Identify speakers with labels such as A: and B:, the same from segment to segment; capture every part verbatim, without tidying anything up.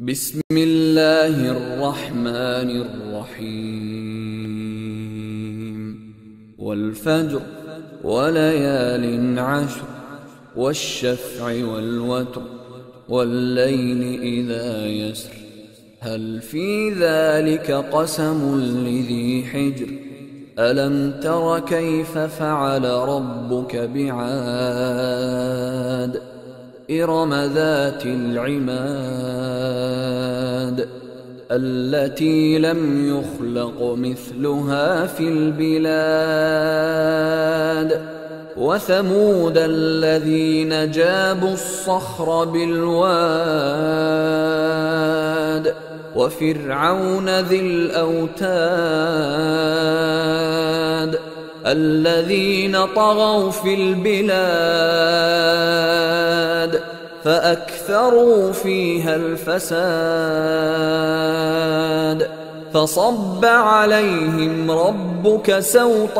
A: بسم الله الرحمن الرحيم والفجر وليال عشر والشفع والوتر والليل إذا يسر هل في ذلك قسم لذي حجر ألم تر كيف فعل ربك بعاد إرم ذات العماد التي لم يخلق مثلها في البلاد وثمود الذين جابوا الصخر بالواد وفرعون ذي الأوتاد الذين طغوا في البلاد فأكثروا فيها الفساد فصب عليهم ربك سوط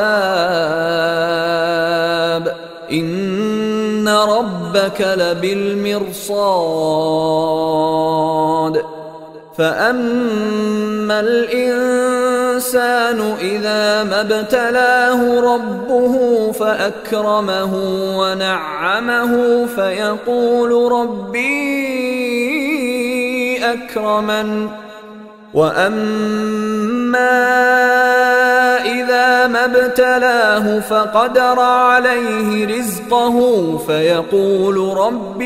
A: عذاب إن ربك لبالمرصاد فأما الإنسان إذا ما ابتلاه ربه فأكرمه ونعمه فيقول ربي أكرمن وأما إذا ما ابتلاه فقدر عليه رزقه فيقول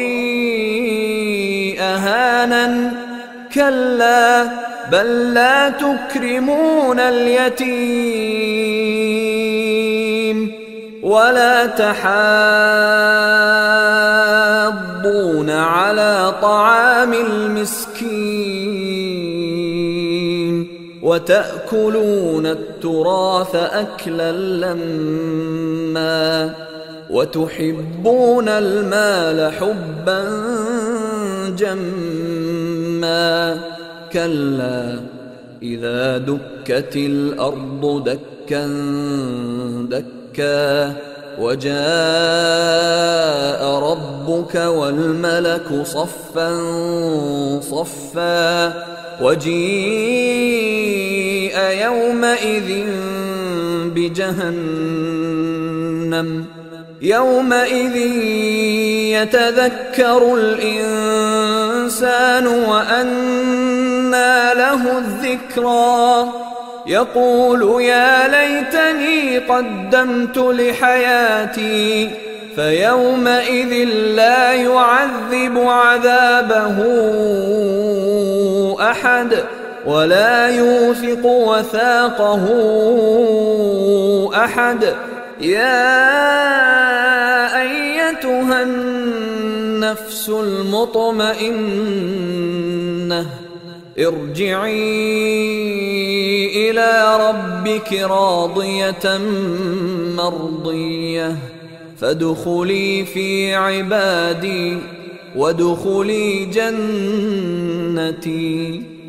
A: ربي أهانن كلا بل لا تكرمون اليتيم ولا تحاضون على طعام المسكين وتأكلون التراث أكلا لما وتحبون المال حبا جما كلا إذا دكت الأرض دكا دكا وجاء ربك والملك صفا صفا وجيء يومئذ بجهنم يومئذ يتذكر الإنسان وأنى له الذكرى يقول يا ليتني قدمت لحياتي فيومئذ لا يعذب عذابه أحد ولا يوثق وثاقه أحد يا أيتها النفس المطمئنة ارجعي إلى ربك راضية مرضية فادخلي في عبادي وادخلي جنتي.